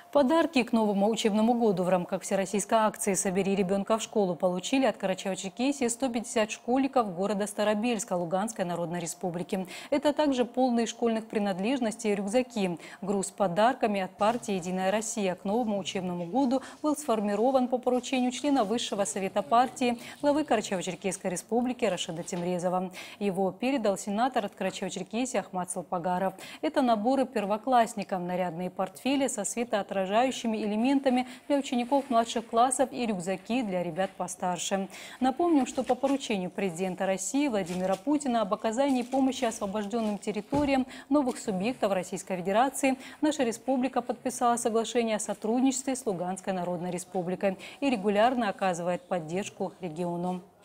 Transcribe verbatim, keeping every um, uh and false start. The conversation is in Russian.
Подарки к новому учебному году в рамках всероссийской акции «Собери ребенка в школу» получили от Карачаево-Черкесии сто пятьдесят школьников города Старобельска Луганской Народной Республики. Это также полные школьных принадлежностей и рюкзаки. Груз с подарками от партии «Единая Россия» к новому учебному году был сформирован по поручению члена Высшего совета партии, главы Карачаево-Черкесской республики Рашида Темрезова. Его передал сенатор от Карачаево-Черкесии Ахмат Салпагаров. Это наборы первоклассникам, нарядные портфели со светоотражающими элементами для учеников младших классов и рюкзаки для ребят постарше. Напомним, что по поручению президента России Владимира Путина об оказании помощи освобожденным территориям новых субъектов Российской Федерации наша республика подписала соглашение о сотрудничестве с Луганской Народной Республикой и регулярно оказывает поддержку региону.